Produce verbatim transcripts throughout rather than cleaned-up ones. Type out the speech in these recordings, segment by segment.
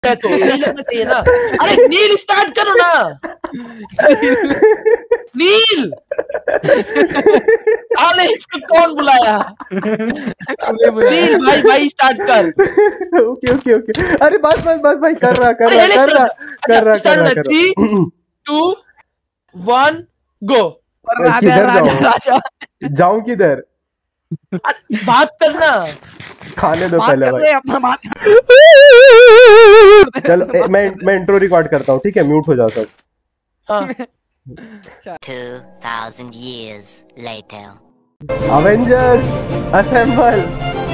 है तो नहीं लगना चाहिए ना। अरे नील स्टार्ट करो ना। नील अरे इसको कौन बुलाया? नील भाई भाई स्टार्ट कर। ओके ओके ओके अरे बस बस बस भाई कर रहा कर रहा कर रहा कर रहा कर रहा थ्री टू वन गो। किधर जाऊं जाऊं किधर? बात करना खाने दो पहले भाई। चलो ए, मैं मैं इंट्रो रिकॉर्ड करता हूँ ठीक है म्यूट हो जाओ सब। two thousand years later Avengers assemble.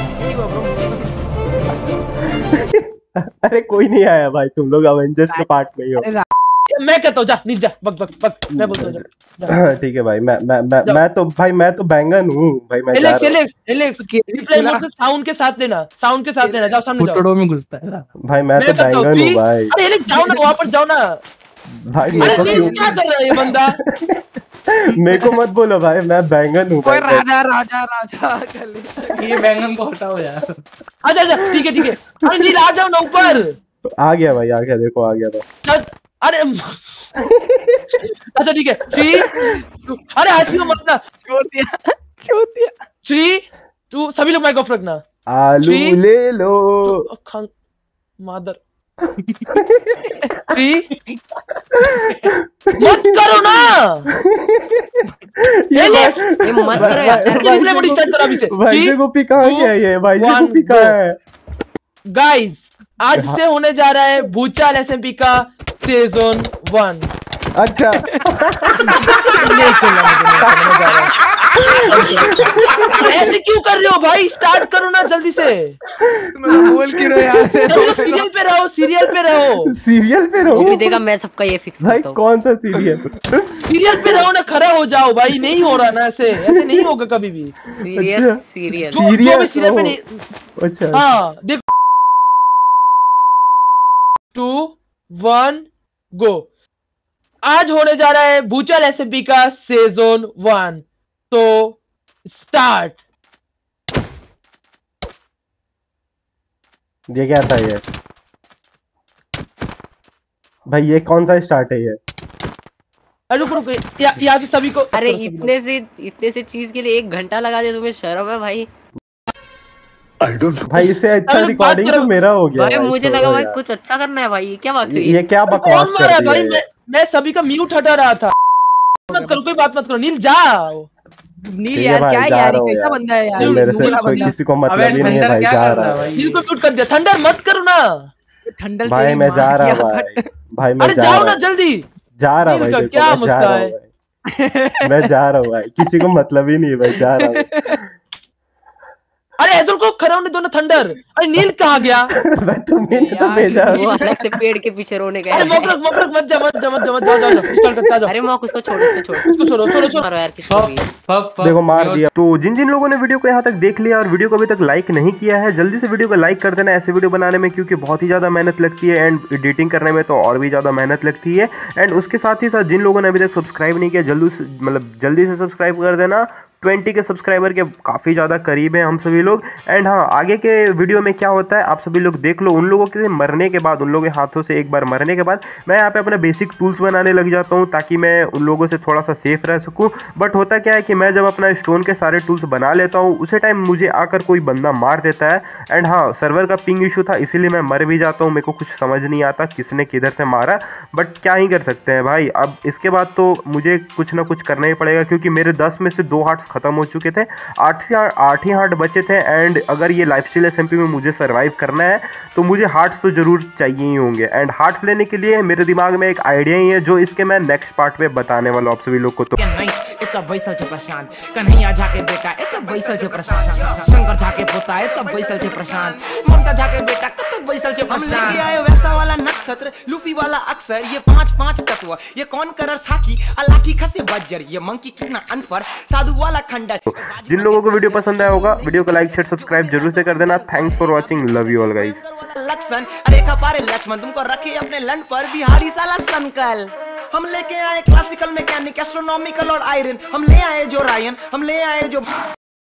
अरे कोई नहीं आया भाई तुम लोग अवेंजर्स के पार्ट में ही हो। मैं कहता हूँ जा नील जा बक बक बक मैं बोलता हूँ ठीक है भाई मैं मैं मैं मैं तो भाई मैं तो बैंगन हूँ भाई मैं Alex Alex Alex reply mode से साउंड के साथ लेना साउंड के साथ लेना जाओ सामने जाओ घुटड़ों में घुसता है भाई मैं तो बैंगन हूँ भाई। अरे एलेक्स जाओ ना वहाँ पर जाओ ना भाई मेरे को क्यों क्या कर रहा है ये बंदा? मेरे को मत बोलो भाई मैं बैंगन हूँ। कोई राजा राजा राजा ये बैंगन को हटाओ यार। आजा आजा ठीक है ठीक है अरे नील आ जाओ ना ऊपर। आ गया भाई आ गया देखो आ गया था। अरे अच्छा ठीक है थ्री अरे हंसी मत ना छोड़ दिया छोड़ दिया। थ्री टू सभी लोग माइक ऑफ रखना। आलू ले लो मादर। थ्री मत करो ना ये मत करो यार। रिप्ले मोड स्टार्ट करो अभी से। भाई जी गोपी कहाँ गया ये भाई जी गोपी कहाँ है? गाइस आज से होने जा रहा है भूचाल एसएमपी का सीजन वन। अच्छा ऐसे क्यों कर रहे हो भाई? स्टार्ट करो ना जल्दी से। बोल क्यों रहे यार? सीरियल पे रहो सीरियल पे रहो सीरियल पे रहो। भी देगा मैं सबका ये फिक्स भाई कौन सा सीरियल? सीरियल पे रहो ना खड़ा हो जाओ भाई। नहीं हो रहा ना ऐसे ऐसे नहीं होगा कभी भी। सीरियल सीरियल सीरियल सीरियल पे नहीं। अच्छा हाँ देखो टू वन गो। आज होने जा रहा है भूचाल एसएमपी का सीजन वन तो स्टार्ट। ये क्या था ये भाई ये कौन सा स्टार्ट है ये? अरे रुक रुक या, यहाँ से सभी को। अरे इतने से इतने से चीज के लिए एक घंटा लगा दिया तुम्हें शर्म है भाई? भाई इससे अच्छा रिकॉर्डिंग तो मेरा हो गया भाई। मुझे लगा भाई कुछ अच्छा करना है भाई। क्या बात है ये क्या बकवास कर रही है भाई? मैं, मैं सभी का म्यूट हटा रहा था। मत करो कोई बात मत करो नील जाओ। नील यार क्या यार कैसा बंदा है यार? मेरे से कोई किसी को मतलब ही नहीं है भाई जा रहा है। नील को म्यूट कर दिया। थंडर मत करो ना ठंडल भाई मैं जा रहा भाई भाई मैं जा जाओ ना जल्दी जा रहा भाई। क्या मसला है? मैं जा रहा हूँ भाई किसी को मतलब ही नहीं है भाई जा रहा हूँ। अरे ऐदुल को खड़ा होने दो ना थंडर। अरे नील कहाँ गया? भाई तुमने तो भेजा वो अलग से पेड़ के पीछे रोने गया। अरे मोकरक मोकरक मत जा मत जा मत जा मत जाओ जाओ जाओ करता जाओ। अरे मोक उसको छोड़ उसको छोड़ उसको छोड़ो छोड़ो छोड़ो मारो यार किसको भी। देखो मार दिया। तो जिन जिन लोगों ने वीडियो को यहाँ तक देख लिया और वीडियो को अभी तक लाइक नहीं किया है जल्दी से वीडियो को लाइक कर देना ऐसे वीडियो बनाने में क्योंकि बहुत ही ज्यादा मेहनत लगती है एंड एडिटिंग करने में तो और भी ज्यादा मेहनत लगती है। एंड उसके साथ ही साथ जिन लोगों ने अभी तक सब्सक्राइब नहीं किया जल्दी मतलब जल्दी से सब्सक्राइब कर देना। ट्वेंटी के सब्सक्राइबर के काफ़ी ज़्यादा करीब हैं हम सभी लोग। एंड हाँ आगे के वीडियो में क्या होता है आप सभी लोग देख लो। उन लोगों के मरने के बाद उन लोगों के हाथों से एक बार मरने के बाद मैं यहाँ पे अपने बेसिक टूल्स बनाने लग जाता हूँ ताकि मैं उन लोगों से थोड़ा सा सेफ रह सकूँ। बट होता क्या है कि मैं जब अपना स्टोन के सारे टूल्स बना लेता हूँ उसी टाइम मुझे आकर कोई बंदा मार देता है। एंड हाँ सर्वर का पिंग इशू था इसीलिए मैं मर भी जाता हूँ। मेरे को कुछ समझ नहीं आता किसने किधर से मारा बट क्या ही कर सकते हैं भाई। अब इसके बाद तो मुझे कुछ ना कुछ करना ही पड़ेगा क्योंकि मेरे दस में से दो हार्ट्स खत्म हो चुके थे। आठ ही आठ ही हार्ट बचे थे। एंड अगर ये लाइफस्टाइल एसएमपी में मुझे सरवाइव करना है तो मुझे हार्ट्स तो जरूर चाहिए ही होंगे। एंड हार्ट्स लेने के लिए मेरे दिमाग में एक आइडिया ही है जो इसके मैं नेक्स्ट पार्ट में बताने वाला हूँ आप सभी लोग को। तो बैसल छे प्रशांत कन्हैया जाके बेटा एत बैसल छे प्रशांत शंकर जाके पोता एत बैसल छे प्रशांत ममता जाके बेटा कत बैसल छे प्रशांत। हम लेके आए वैसा वाला नक्षत्र लूफी वाला अक्षर ये पांच पांच तत्व ये कौन करर साकी लाठी खसे बज्जर ये मंकी कितना अनपर साधु वाला खंडर। जिन लोगों को वीडियो पसंद आया होगा वीडियो को लाइक शेयर सब्सक्राइब जरूर से कर देना। Thanks for watching love you all guys. लक्षण रेखा पारे लक्ष्मण तुमको रखे अपने लन पर बिहारी साला संकल। हम लेके आए क्लासिकल मैकेनिक एस्ट्रोनॉमिकल और आयरन हम ले आए जो रायन हम ले आए जो